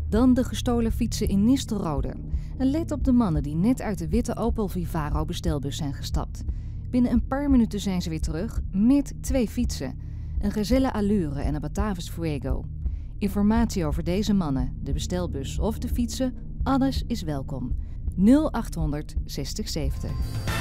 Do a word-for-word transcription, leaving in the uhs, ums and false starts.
Dan de gestolen fietsen in Nistelrode. En let op de mannen die net uit de witte Opel Vivaro bestelbus zijn gestapt. Binnen een paar minuten zijn ze weer terug met twee fietsen. Een Gazelle Allure en een Batavus Fuego. Informatie over deze mannen, de bestelbus of de fietsen, alles is welkom. nul acht honderd zestig zeventig.